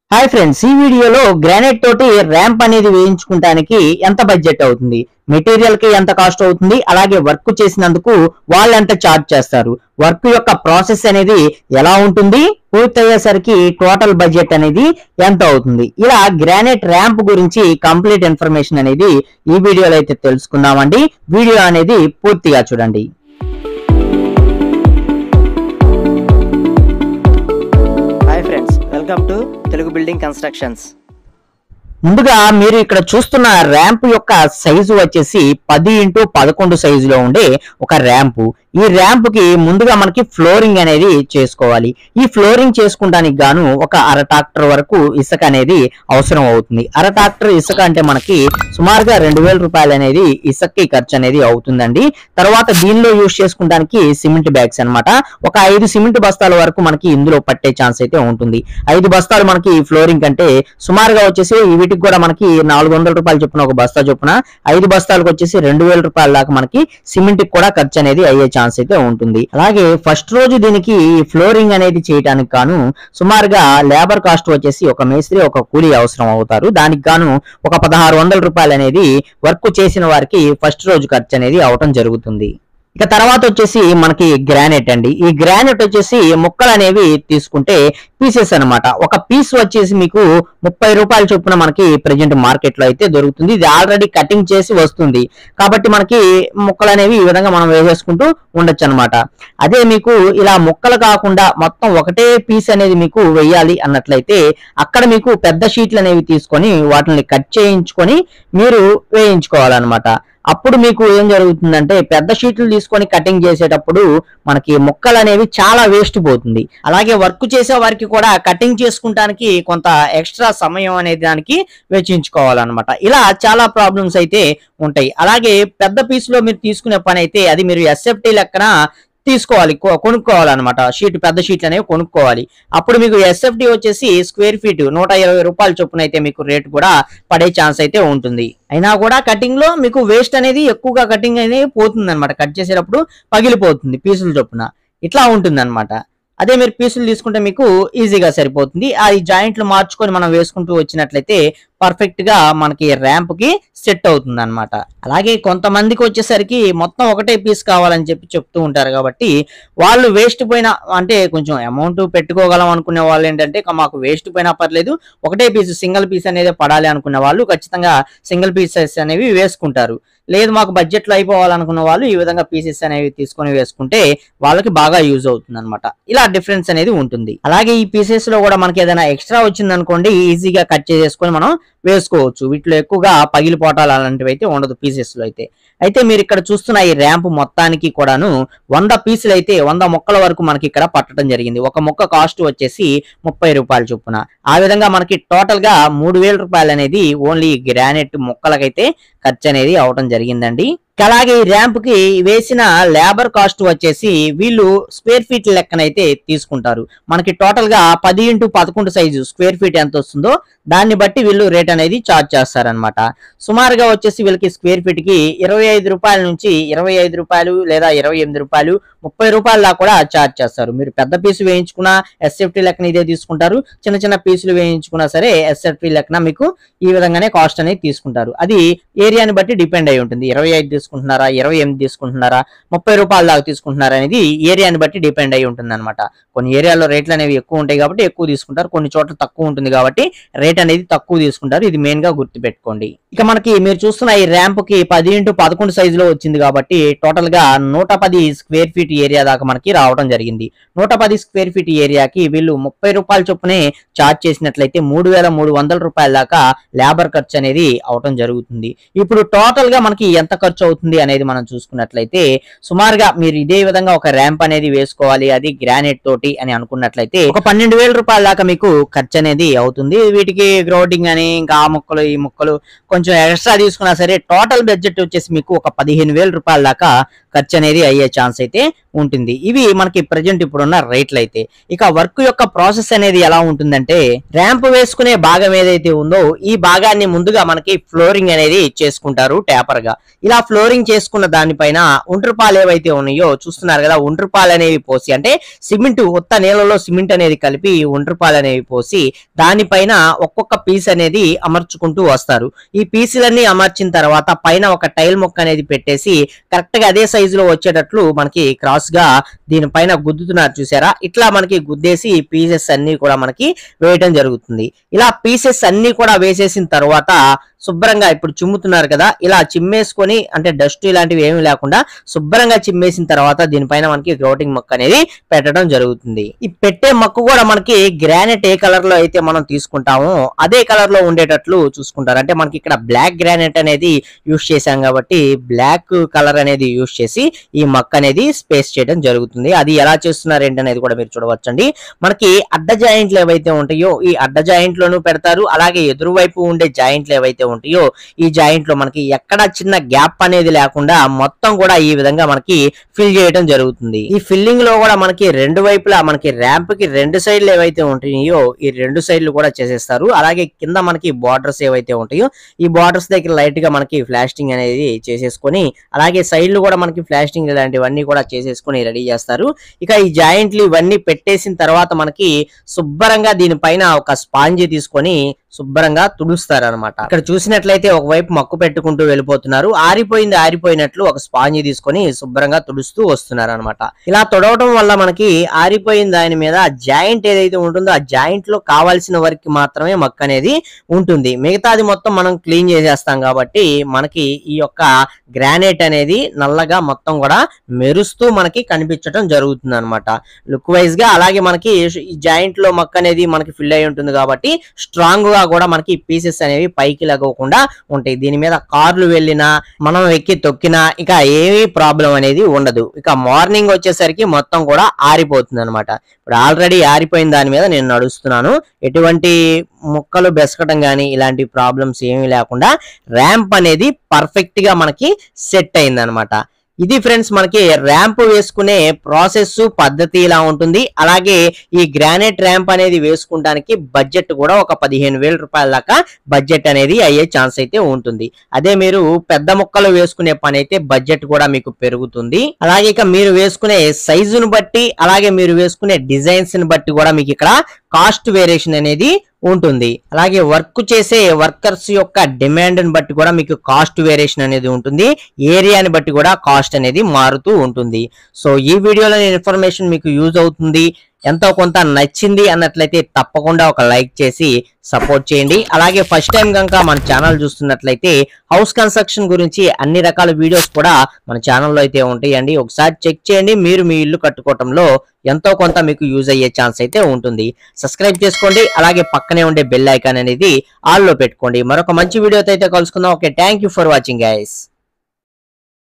Hi friends, ఈ వీడియోలో granite తోటి ర్యాంప్ అనేది వేయించుకుంటానికి ఎంత బడ్జెట్ అవుతుంది, మెటీరియల్ కి ఎంత కాస్ట్ అవుతుంది, అలాగే వర్క్ చేసినందుకు వాళ్ళు ఎంత ఛార్జ్ చేస్తారు, వర్క్ యొక్క ప్రాసెస్ అనేది ఎలా ఉంటుంది, పూర్తయ్యేసరికి టోటల్ బడ్జెట్ అనేది ఎంత అవుతుంది, ఇలా గ్రానైట్ ర్యాంప్ గురించి కంప్లీట్ ఇన్ఫర్మేషన్ అనేది ఈ వీడియోలో అయితే తెలుసుకుందామండి. వీడియో అనేది పూర్తిగా చూడండి. Hi friends, welcome to Telugu building constructions. ముందుగా మీరు ఇక్కడ చూస్తున్న ర్యాంప్ యొక్క సైజు వచ్చేసి 10x11 సైజులో ఉండే ఒక ర్యాంపు. ఈ ర్యాంప్ కి ముందుగా మనకి ఫ్లోరింగ్ అనేది చేసుకోవాలి. ఈ ఫ్లోరింగ్ చేసుకుంటానికి గాను ఒక అర ట్రాక్టర్ వరకు ఇసుక అనేది అవసరం అవుతుంది. అర ట్రాక్టర్ ఇసుక అంటే మనకి సుమారుగా 2000 రూపాయలు అనేది ఇసుకకి ఖర్చు అనేది అవుతుందండి. తర్వాత దీనిలో యూజ్ చేసుకుంటానికి సిమెంట్ బ్యాగ్స్ అన్నమాట. ఒక 5 సిమెంట్ బస్తాల వరకు మనకి ఇందులో పట్టే ఛాన్స్ అయితే ఉంటుంది. 5 బస్తాలు మనకి ఫ్లోరింగ్ అంటే సుమారుగా వచ్చేసి వీటికి కూడా మనకి 400 రూపాయలు చొప్పున ఒక బస్తా చొప్పున 5 బస్తాలకు వచ్చేసి 2000 రూపాయల దాకా మనకి సిమెంట్ కి కూడా ఖర్చు అనేది అయ్యే ఛాన్స్ అయితే ఉంటుంది. అలాగే ఫస్ట్ రోజు దీనికి ఫ్లోరింగ్ అనేది చేయడానికి గాను సుమారుగా లేబర్ కాస్ట్ వచ్చేసి ఒక మేస్త్రి ఒక కూలీ అవసరం అవుతారు. దానికి గాను ఒక 1600 రూపాయలు అనేది వర్క్ చేసిన వారికి ఫస్ట్ రోజు ఖర్చు అనేది అవటం జరుగుతుంది. ఇక తర్వాత వచ్చేసి మనకి గ్రానైట్ అండి. ఈ గ్రానైట్ వచ్చేసి ముక్కలు అనేవి తీసుకుంటే పీసెస్ అన్నమాట. ఒక పీస్ వచ్చేసి మీకు 30 రూపాయల చొప్పున మనకి ప్రెజెంట్ మార్కెట్ లో అయితే దొరుకుతుంది. ఇది ఆల్రెడీ కటింగ్ చేసి వస్తుంది కాబట్టి మనకి ముక్కలు అనేవి ఈ విధంగా మనం వేసేసుకుంటూ ఉండొచ్చు అనమాట. అదే మీకు ఇలా ముక్కలు కాకుండా మొత్తం ఒకటే పీస్ అనేది మీకు వేయాలి అన్నట్లయితే అక్కడ మీకు పెద్ద షీట్లు అనేవి తీసుకొని వాటిని కట్ చేయించుకొని మీరు వేయించుకోవాలన్నమాట. అప్పుడు మీకు ఏం జరుగుతుందంటే పెద్ద షీట్లు తీసుకొని కటింగ్ చేసేటప్పుడు మనకి ముక్కలు అనేవి చాలా వేస్ట్ పోతుంది. అలాగే వర్క్ చేసే వారికి కూడా కటింగ్ చేసుకుంటానికి కొంత ఎక్స్ట్రా సమయం అనేది దానికి వెచ్చించుకోవాలన్నమాట. ఇలా చాలా ప్రాబ్లమ్స్ అయితే ఉంటాయి. అలాగే పెద్ద పీసులో మీరు తీసుకునే పని అయితే అది మీరు ఎస్ఎఫ్టీ లెక్కన తీసుకోవాలి, కొనుక్కోవాలన్నమాట. పెద్ద షీట్లు అనేవి కొనుక్కోవాలి. అప్పుడు మీకు ఎస్ఎఫ్టీ వచ్చేసి స్క్వేర్ ఫీట్ 120 రూపాయల చొప్పున అయితే మీకు రేట్ కూడా పడే ఛాన్స్ అయితే ఉంటుంది. అయినా కూడా కటింగ్ లో మీకు వేస్ట్ అనేది ఎక్కువగా కటింగ్ అనేది పోతుంది అనమాట. కట్ చేసేటప్పుడు పగిలిపోతుంది పీసుల చొప్పున, ఇట్లా ఉంటుంది అనమాట. అదే మీరు పీసులు తీసుకుంటే మీకు ఈజీగా సరిపోతుంది. ఆ జాయింట్లు మార్చుకొని మనం వేసుకుంటూ వచ్చినట్లయితే పర్ఫెక్ట్ గా మనకి ర్యాంప్ కి సెట్ అవుతుంది అనమాట. అలాగే కొంతమందికి వచ్చేసరికి మొత్తం ఒకటే పీస్ కావాలని చెప్తూ ఉంటారు కాబట్టి వాళ్ళు వేస్ట్ పోయినా అంటే కొంచెం అమౌంట్ పెట్టుకోగలం అనుకునే వాళ్ళు ఏంటంటే మాకు వేస్ట్ పోయినా పర్లేదు, ఒకటే పీస్ సింగిల్ పీస్ అనేది పడాలి అనుకునే వాళ్ళు ఖచ్చితంగా సింగిల్ పీసెస్ అనేవి వేసుకుంటారు. లేదు మాకు బడ్జెట్ లో అయిపోవాలనుకున్న వాళ్ళు ఈ విధంగా పీసెస్ అనేవి తీసుకొని వేసుకుంటే వాళ్ళకి బాగా యూజ్ అవుతుంది అనమాట. ఇలా డిఫరెన్స్ అనేది ఉంటుంది. అలాగే ఈ పీసెస్ లో కూడా మనకి ఏదైనా ఎక్స్ట్రా వచ్చింది అనుకోండి ఈజీగా కట్ చేసేసుకొని మనం వేసుకోవచ్చు. వీటిలో ఎక్కువగా పగిలిపోటాలు అలాంటివి అయితే ఉండదు పీసెస్ లో అయితే మీరు ఇక్కడ చూస్తున్న ఈ ర్యాంప్ మొత్తానికి కూడాను 100 పీసులు అయితే 100 ముక్కల వరకు మనకి ఇక్కడ పట్టడం జరిగింది. ఒక ముక్క కాస్ట్ వచ్చేసి 30 రూపాయల చొప్పున. ఆ విధంగా మనకి టోటల్ గా 3000 రూపాయలు అనేది ఓన్లీ గ్రానైట్ ముక్కలకైతే ఖర్చు అనేది అవటం జరిగిందండి. అలాగే ఈ ర్యాంప్ కి వేసిన లేబర్ కాస్ట్ వచ్చేసి వీళ్ళు స్క్వేర్ ఫీట్ లెక్కనైతే తీసుకుంటారు. మనకి టోటల్ గా 10x11 సైజు స్క్వేర్ ఫీట్ ఎంత వస్తుందో దాన్ని బట్టి వీళ్ళు రేట్ అనేది చార్జ్ చేస్తారనమాట. సుమారుగా వచ్చేసి వీళ్ళకి స్క్వేర్ ఫీట్ కి 25 రూపాయల నుంచి 25 రూపాయలు లేదా 28 రూపాయలు 30 రూపాయల దాకా కూడా చార్జ్ చేస్తారు. మీరు పెద్ద పీసు వేయించుకున్నా ఎస్ఎఫ్టీ లెక్కన ఇదే తీసుకుంటారు, చిన్న చిన్న పీసులు వేయించుకున్నా సరే ఎస్ఎఫ్టీ లెక్కన మీకు ఈ విధంగానే కాస్ట్ అనేది తీసుకుంటారు. అది ఏరియాని బట్టి డిపెండ్ అయి ఉంటుంది. 25 తీసుకుంటున్నారా, 28 తీసుకుంటున్నారా, 30 రూపాయల దాకా తీసుకుంటున్నారా అనేది ఏరియాని బట్టి డిపెండ్ అయి ఉంటుంది అనమాట. కొన్ని ఏరియాలో రేట్లు అనేవి ఎక్కువ ఉంటాయి కాబట్టి ఎక్కువ తీసుకుంటారు, కొన్ని చోట్ల తక్కువ ఉంటుంది కాబట్టి రేట్ అనేది తక్కువ తీసుకుంటారు. ఇది మెయిన్ గా గుర్తు పెట్టుకోండి. ఇక మనకి మీరు చూస్తున్న ఈ ర్యాంప్ కి 10x11 సైజులో వచ్చింది కాబట్టి టోటల్ గా 110 స్క్వేర్ ఫీట్ ఏరియా దాకా మనకి రావడం జరిగింది. 110 స్క్వేర్ ఫీట్ ఏరియాకి వీళ్ళు 30 రూపాయల చొప్పునే చార్జ్ చేసినట్లయితే 3300 రూపాయల దాకా లేబర్ ఖర్చు అనేది అవటం జరుగుతుంది. ఇప్పుడు టోటల్ గా మనకి ఎంత ఖర్చు అవుతుంది అనేది మనం చూసుకున్నట్లయితే సుమారుగా మీరు ఇదే విధంగా ఒక ర్యాంప్ అనేది వేసుకోవాలి అది గ్రానైట్ తోటి అని అనుకున్నట్లయితే ఒక 12000 రూపాయల దాకా మీకు ఖర్చు అనేది అవుతుంది. వీటికి గ్రౌటింగ్ అని ఇంకా ఆ ముక్కలు ఈ ముక్కలు కొంచెం ఎక్స్ట్రా తీసుకున్నా సరే టోటల్ బడ్జెట్ వచ్చేసి మీకు ఒక 15000 రూపాయల దాకా ఖర్చు అనేది అయ్యే ఛాన్స్ అయితే ఉంటుంది. ఇవి మనకి ప్రజెంట్ ఇప్పుడున్న రేట్లు అయితే. ఇక వర్క్ యొక్క ప్రాసెస్ అనేది ఎలా ఉంటుందంటే, ర్యాంప్ వేసుకునే భాగం ఏదైతే ఉందో ఈ భాగాన్ని ముందుగా మనకి ఫ్లోరింగ్ అనేది చేసుకుంటారు ట్యాపర్ గా. ఇలా ఫ్లోరింగ్ చేసుకున్న దానిపైన ఒండ్రుపాలు ఏవైతే ఉన్నాయో చూస్తున్నారు కదా, ఒండ్రుపాలు అనేవి పోసి, అంటే సిమెంట్ ఉత్త నీళ్ళలో సిమెంట్ అనేది కలిపి ఒండ్రుపాలు అనేవి పోసి దానిపైన ఒక్కొక్క పీస్ అనేది అమర్చుకుంటూ వస్తారు. ఈ పీసులన్నీ అమర్చిన తర్వాత పైన ఒక టైల్ మొక్క అనేది పెట్టేసి కరెక్ట్ గా అదే సైజులో వచ్చేటట్లు మనకి క్రాస్ గా దీనిపైన గుద్దుతున్నారు చూసారా, ఇట్లా మనకి గుద్దేసి పీసెస్ అన్ని కూడా మనకి వేయడం జరుగుతుంది. ఇలా పీసెస్ అన్ని కూడా వేసేసిన తర్వాత శుభ్రంగా ఇప్పుడు చిమ్ముతున్నారు కదా, ఇలా చిమ్మేసుకొని, అంటే డస్ట్ ఇలాంటివి ఏమీ లేకుండా శుభ్రంగా చిమ్మేసిన తర్వాత దీనిపైన మనకి గ్రౌటింగ్ మొక్క అనేది పెట్టడం జరుగుతుంది. ఈ పెట్టే మొక్క కూడా మనకి గ్రానైట్ ఏ కలర్ లో అయితే మనం తీసుకుంటామో అదే కలర్ లో ఉండేటట్లు చూసుకుంటారు. అంటే మనకి ఇక్కడ బ్లాక్ గ్రానైట్ అనేది యూస్ చేశాం కాబట్టి బ్లాక్ కలర్ అనేది యూస్ చేసి ఈ మొక్క అనేది స్పేస్ చేయడం జరుగుతుంది. అది ఎలా చేస్తున్నారు ఏంటనేది కూడా మీరు చూడవచ్చండి. మనకి అడ్డ జాయింట్లు ఏవైతే ఉంటాయో ఈ అడ్డ జాయింట్ లోనూ పెడతారు, అలాగే ఎదురువైపు ఉండే జాయింట్లు ఏవైతే ఉంటాయో ఈ జాయింట్ లో మనకి ఎక్కడ చిన్న గ్యాప్ అనేది లేకుండా మొత్తం కూడా ఈ విధంగా మనకి ఫిల్ చేయడం జరుగుతుంది. ఈ ఫిల్లింగ్ లో కూడా మనకి రెండు వైపులా మనకి ర్యాంప్ కి రెండు సైడ్లు ఏవైతే ఉంటాయో ఈ రెండు సైడ్లు కూడా చేసేస్తారు. అలాగే కింద మనకి బార్డర్స్ ఏవైతే ఉంటాయో ఈ బార్డర్స్ దగ్గర లైట్ గా మనకి ఫ్లాస్టింగ్ అనేది చేసేసుకొని, అలాగే సైడ్లు కూడా మనకి ఫ్లాస్టింగ్ ఇలాంటివన్నీ కూడా చేసేసుకొని రెడీ చేస్తారు. ఇక ఈ జాయింట్లు ఇవన్నీ పెట్టేసిన తర్వాత మనకి శుభ్రంగా దీనిపైన ఒక స్పాంజీ తీసుకొని శుభ్రంగా తుడుస్తారు అనమాట. ఇక్కడ చూసినట్లయితే ఒకవైపు మక్కు పెట్టుకుంటూ వెళ్ళిపోతున్నారు, ఆరిపోయినట్లు ఒక స్పాంజీ తీసుకొని శుభ్రంగా తుడుస్తూ వస్తున్నారు అనమాట. ఇలా తుడవడం వల్ల మనకి ఆరిపోయిన దాని మీద జాయింట్ ఏదైతే ఉంటుందో ఆ జాయింట్ లో కావాల్సిన వరకు మాత్రమే మక్కు అనేది ఉంటుంది. మిగతాది మొత్తం మనం క్లీన్ చేసేస్తాం కాబట్టి మనకి ఈ యొక్క గ్రానైట్ అనేది నల్లగా మొత్తం కూడా మెరుస్తూ మనకి కనిపించడం జరుగుతుంది అనమాట లుక్ వైజ్ గా. అలాగే మనకి ఈ జాయింట్ లో మక్కు అనేది మనకి ఫిల్ అయి ఉంటుంది కాబట్టి స్ట్రాంగ్ గా కూడా మనకి పీసెస్ అనేవి పైకి లగవకుండా ఉంటాయి. దీని మీద కార్లు వెళ్ళినా మనం ఎక్కి తొక్కినా ఇక ఏమీ ప్రాబ్లం అనేది ఉండదు. ఇక మార్నింగ్ వచ్చేసరికి మొత్తం కూడా ఆరిపోతుంది అనమాట. ఇప్పుడు ఆల్రెడీ ఆరిపోయిన దాని మీద నేను నడుస్తున్నాను, ఎటువంటి ముక్కలు బెసకటం కానీ ఇలాంటి ప్రాబ్లమ్స్ ఏమీ లేకుండా ర్యాంప్ అనేది పర్ఫెక్ట్ గా మనకి సెట్ అయింది అనమాట. ఇది ఫ్రెండ్స్ మనకి ర్యాంప్ వేసుకునే ప్రాసెస్ పద్ధతి ఇలా ఉంటుంది. అలాగే ఈ గ్రానైట్ ర్యాంప్ అనేది వేసుకుంటానికి బడ్జెట్ కూడా ఒక 15,000 రూపాయల దాకా బడ్జెట్ అనేది అయ్యే ఛాన్స్ అయితే ఉంటుంది. అదే మీరు పెద్ద ముక్కలు వేసుకునే పని అయితే బడ్జెట్ కూడా మీకు పెరుగుతుంది. అలాగే ఇక మీరు వేసుకునే సైజును బట్టి, అలాగే మీరు వేసుకునే డిజైన్స్ ని బట్టి కూడా మీకు ఇక్కడ కాస్ట్ వేరియేషన్ అనేది ఉంటుంది. అలాగే వర్క్ చేసే వర్కర్స్ యొక్క డిమాండ్ ని బట్టి కూడా మీకు కాస్ట్ వేరియేషన్ అనేది ఉంటుంది. ఏరియాని బట్టి కూడా కాస్ట్ అనేది మారుతూ ఉంటుంది. సో ఈ వీడియోలో ఇన్ఫర్మేషన్ మీకు యూజ్ అవుతుంది, ఎంతో కొంత నచ్చింది అన్నట్లయితే తప్పకుండా ఒక లైక్ చేసి సపోర్ట్ చేయండి. అలాగే ఫస్ట్ టైం కనుక మన ఛానల్ చూస్తున్నట్లయితే హౌస్ కన్స్ట్రక్షన్ గురించి అన్ని రకాల వీడియోస్ కూడా మన ఛానల్లో అయితే ఉంటాయండి. ఒకసారి చెక్ చేయండి, మీరు మీ ఇల్లు కట్టుకోవటంలో ఎంతో కొంత మీకు యూజ్ అయ్యే ఛాన్స్ అయితే ఉంటుంది. సబ్స్క్రైబ్ చేసుకోండి, అలాగే పక్కనే ఉండే బెల్ ఐకాన్ అనేది ఆల్ లో పెట్టుకోండి. మరొక మంచి వీడియోతో అయితే కలుసుకుందాం. Okay, thank you for watching guys.